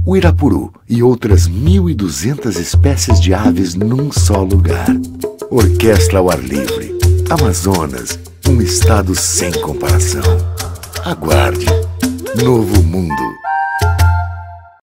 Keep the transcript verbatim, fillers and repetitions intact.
o Irapuru e outras mil e duzentas espécies de aves num só lugar. Orquestra ao ar livre. Amazonas, um estado sem comparação. Aguarde. Novo Mundo.